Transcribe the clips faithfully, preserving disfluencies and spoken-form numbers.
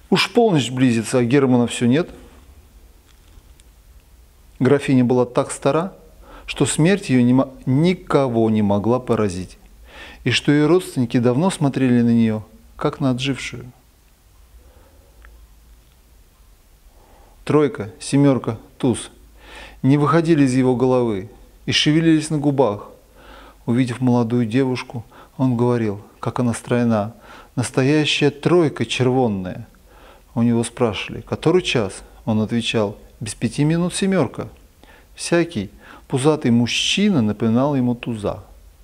Уж полночь близится, а Германа все нет. Графиня была так стара, что смерть ее не мо- никого не могла поразить, и что ее родственники давно смотрели на нее, как на отжившую. Тройка, семерка, туз не выходили из его головы и шевелились на губах. Увидев молодую девушку, он говорил, как она стройна, настоящая тройка червонная. У него спрашивали, который час? Он отвечал, без пяти минут семерка. Всякий пузатый мужчина напоминал ему туза.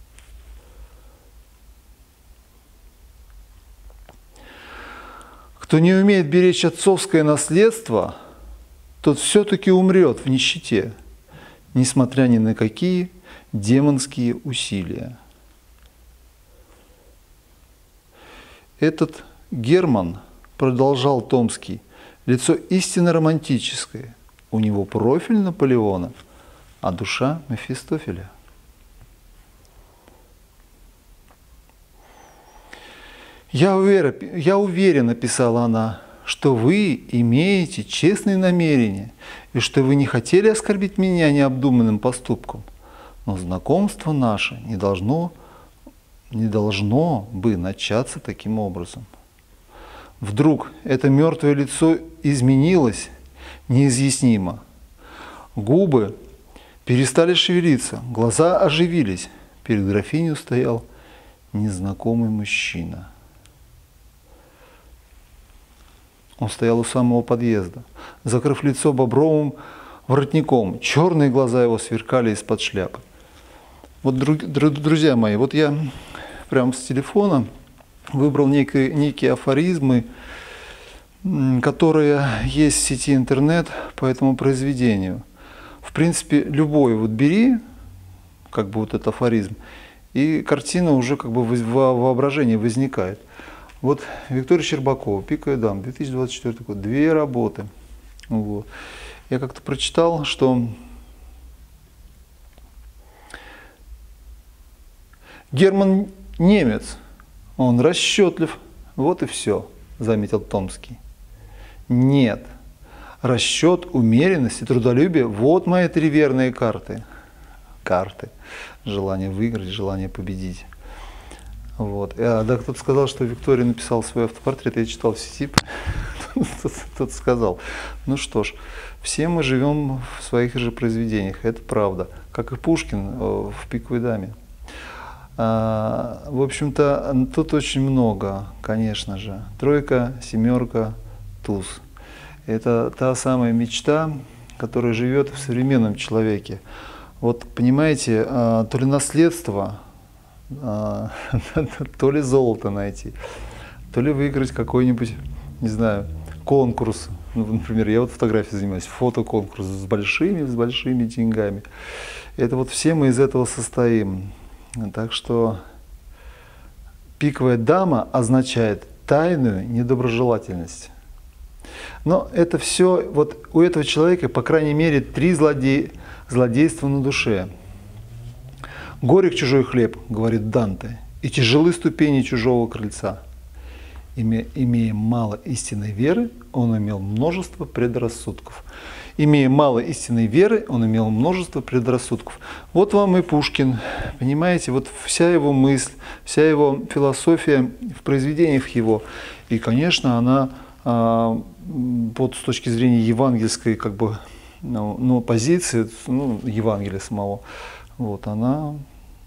Кто не умеет беречь отцовское наследство, тот все-таки умрет в нищете, несмотря ни на какие демонские усилия. Этот Герман, продолжал Томский, лицо истинно романтическое, у него профиль Наполеона, а душа Мефистофеля. «Я уверена, я уверена, – писала она, – что вы имеете честные намерения и что вы не хотели оскорбить меня необдуманным поступком, но знакомство наше не должно, не должно бы начаться таким образом. Вдруг это мертвое лицо изменилось неизъяснимо. Губы перестали шевелиться, глаза оживились. Перед графиней стоял незнакомый мужчина. Он стоял у самого подъезда, закрыв лицо бобровым воротником. Черные глаза его сверкали из-под шляпы. Вот, друзья мои, вот я прямо с телефона выбрал некие, некие афоризмы, которые есть в сети интернет по этому произведению. В принципе, любой вот бери, как бы вот этот афоризм, и картина уже как бы в воображении возникает. Вот Виктория Щербакова, «Пиковая дама», две тысячи двадцать четвёртый год, две работы. Вот. Я как-то прочитал, что Герман немец, он расчетлив, вот и все, заметил Томский. Нет, расчет, умеренность и трудолюбие – вот мои три верные карты. Карты. Желание выиграть, желание победить. Вот. А, да, кто-то сказал, что Виктория написал свой автопортрет, я читал в сети, кто-то сказал. Ну что ж, все мы живем в своих же произведениях, это правда, как и Пушкин в «Пиковой даме». А, в общем-то, тут очень много, конечно же. Тройка, семерка, туз. Это та самая мечта, которая живет в современном человеке. Вот, понимаете, то ли наследство, то ли золото найти, то ли выиграть какой-нибудь, не знаю, конкурс. Ну, например, я вот фотографией занимаюсь, фотоконкурс с большими, с большими деньгами. Это вот все мы из этого состоим. Так что пиковая дама означает тайную недоброжелательность. Но это все, вот у этого человека, по крайней мере, три злодей, злодейства на душе. «Горек чужой хлеб, — говорит Данте, — и тяжелы ступени чужого крыльца. Име, имея мало истинной веры, он имел множество предрассудков». Имея мало истинной веры, он имел множество предрассудков. Вот вам и Пушкин, понимаете, вот вся его мысль, вся его философия в произведениях его. И, конечно, она вот с точки зрения евангельской как бы, ну, ну, позиции, ну, Евангелия самого, вот, она,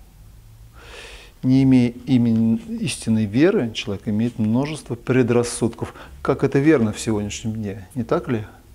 не имея имени истинной веры, человек имеет множество предрассудков. Как это верно в сегодняшнем дне, не так ли?